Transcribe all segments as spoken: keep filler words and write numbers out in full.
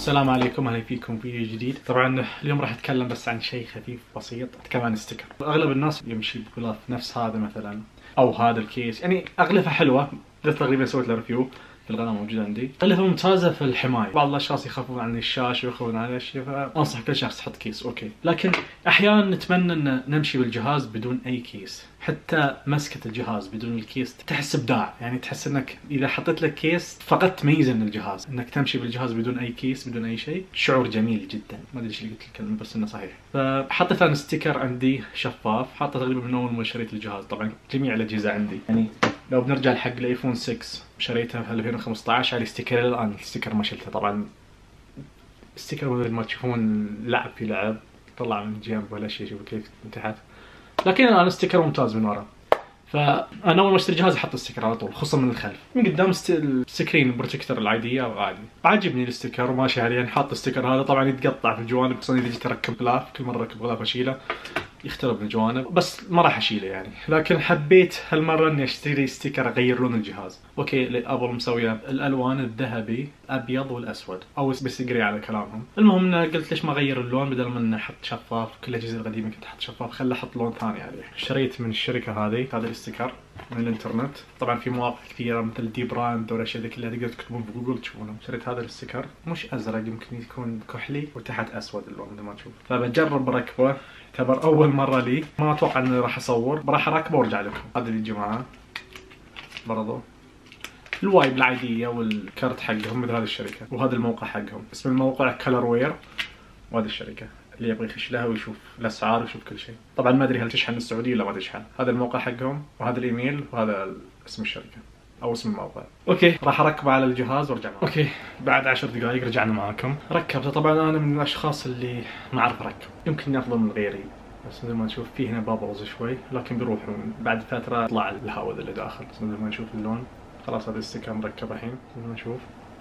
السلام عليكم، اهلا فيكم في فيديو جديد. طبعا اليوم راح اتكلم بس عن شيء خفيف بسيط، اتكلم عن الستيكر. اغلب الناس يمشي بغلاف نفس هذا مثلا او هذا الكيس، يعني اغلفه حلوه، بس تقريبا سويت له ريفيو في القناه موجوده عندي. اغلفه ممتازه في الحمايه، بعض الاشخاص يخافون عن الشاشه ويخافون عن الاشياء، فانصح كل شخص يحط كيس اوكي. لكن احيانا نتمنى ان نمشي بالجهاز بدون اي كيس، حتى مسكه الجهاز بدون الكيس تحس ابداع، يعني تحس انك اذا حطيت لك كيس فقدت ميزه من الجهاز. انك تمشي بالجهاز بدون اي كيس بدون اي شيء شعور جميل جدا. ما ادري ايش اللي قلت الكلمه بس انه صحيح. فحطيت انا ستيكر عندي شفاف، حاطه تقريبا من اول ما شريت الجهاز. طبعا جميع الاجهزه عندي، يعني لو بنرجع حق الايفون ستة شريته في ألفين وخمسة عشر على ستيكر، الان الستيكر ما شلته. طبعا الستيكر مثل ما تشوفون لعب في لعب، طلع من جنب ولا شيء، شوفوا كيف من تحت. لكن الان الستيكر ممتاز من ورا، فانا اول ما اشتري جهاز احط الستيكر على طول، خصوصا من الخلف. من قدام السكرين البروتكتور العاديه عادي، عاجبني الستيكر وماشي عليه. يعني حاط الستيكر هذا، طبعا يتقطع في الجوانب، خصوصا اذا جيت اركب غلاف، كل مره اركب غلاف اشيله يخترب الجوانب، بس ما راح اشيله يعني. لكن حبيت هالمره اني اشتري ستيكر اغير لون الجهاز. اوكي، ابل مسويه الالوان الذهبي، ابيض والاسود، او بس يقري على كلامهم. المهم قلت ليش ما اغير اللون، بدل ما احط شفاف. كل الاجهزه القديمه كنت احط شفاف، خل احط لون ثاني عليه. اشتريت من الشركه هذه هذا الستيكر من الانترنت. طبعا في مواقع كثيره مثل دي براند والاشياء ذي كلها تقدر تكتبون في جوجل تشوفونه. شريت هذا الستيكر، مش ازرق، يمكن يكون كحلي وتحت اسود اللون مثل ما تشوف. فبجرب ركبه، تعتبر اول مره لي، ما اتوقع اني راح اصور، راح اركبه وارجع لكم. هذا اللي جماعه برضو الوايب العاديه والكرت حقهم مثل هذه الشركه، وهذا الموقع حقهم. اسم الموقع كلر وير، وهذه الشركه اللي يبغى يخش لها ويشوف الاسعار ويشوف كل شيء. طبعا ما ادري هل تشحن السعوديه ولا ما تشحن. هذا الموقع حقهم، وهذا الايميل، وهذا اسم الشركه او اسم الموقع. اوكي، راح اركبه على الجهاز وارجع معكم. اوكي، بعد عشر دقائق رجعنا معاكم. ركبته. طبعا انا من الاشخاص اللي ما اعرف اركب، يمكن افضل من غيري، بس مثل ما نشوف في هنا بابلز شوي، لكن بيروحون بعد فتره يطلع الهواء اللي داخل. بس مثل ما نشوف اللون خلاص. هذا الستيكر مركب الحين مثل ما نشوف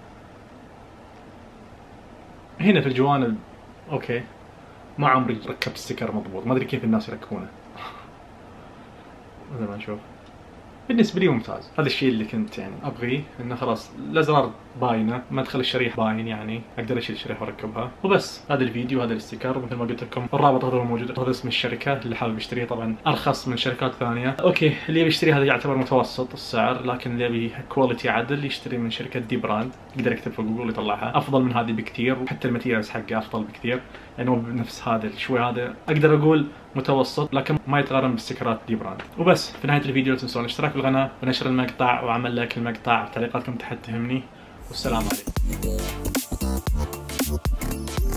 هنا في الجوانب. اوكي، ما عمري ركبت ستيكر مضبوط، ما ادري كيف الناس يركبونه. مثل ما نشوف بالنسبه لي ممتاز. هذا الشيء اللي كنت يعني ابغيه، انه خلاص الازرار باينه، مدخل الشريحه باين، يعني اقدر اشيل الشريحه واركبها وبس. هذا الفيديو، هذا الاستيكر، مثل ما قلت لكم الرابط هذا موجود، هذا اسم الشركه اللي حابب يشتريه. طبعا ارخص من شركات ثانيه. اوكي، اللي يبي يشتري هذا يعتبر متوسط السعر، لكن اللي يبي كواليتي عدل يشتري من شركه دي براند. يقدر يكتب في جوجل يطلعها افضل من هذه بكثير، وحتى الماتيريالز حقه افضل بكثير، لانه يعني بنفس هذا شوي. هذا اقدر اقول متوسط، لكن ما يتقارن باستيكرات دي براند. وبس، في نهايه الفيديو لا تنسون الاشتراك في القناه ونشر المقطع وعمل لايك المقطع، وتعليقاتكم تحت تهمني. والسلام عليكم.